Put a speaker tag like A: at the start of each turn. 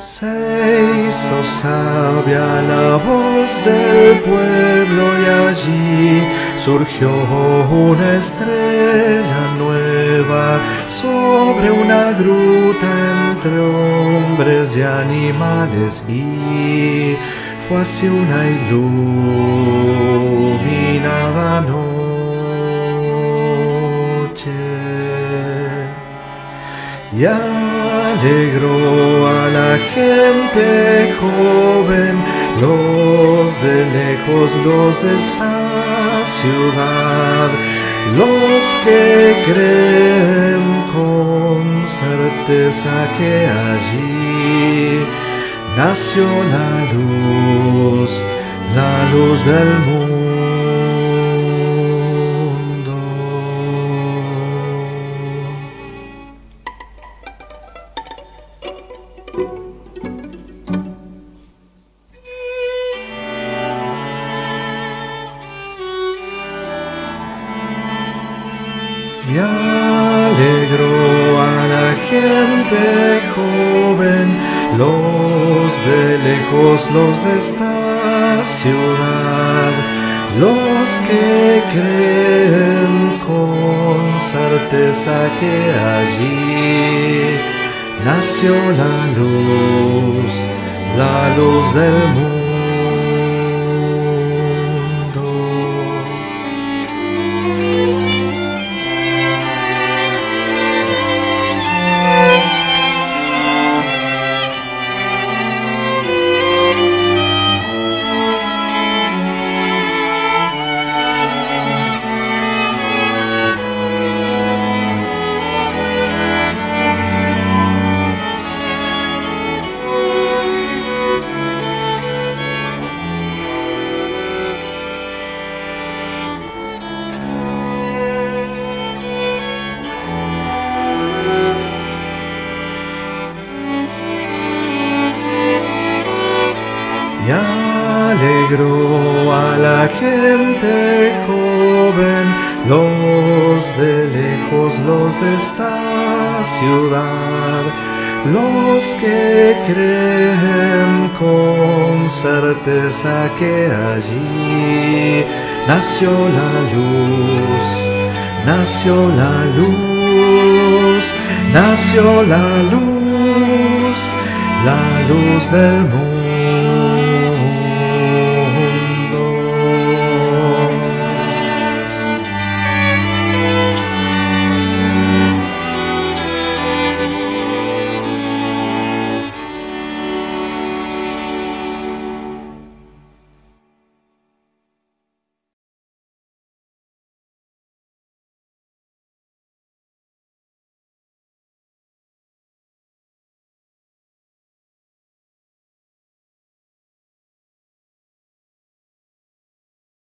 A: Se hizo sabia la voz del pueblo y allí surgió una estrella nueva sobre una gruta entre hombres y animales, y fue así una iluminada noche. Y alegró a la gente joven, los de lejos, los de esta ciudad, los que creen con certeza que allí nació la luz del mundo. Y alegró a la gente joven, los de lejos, los de esta ciudad, los que creen con certeza que allí nació la luz del mundo. Y alegró a la gente joven, los de lejos, los de esta ciudad, los que creen con certeza que allí nació la luz, nació la luz, nació la luz del mundo.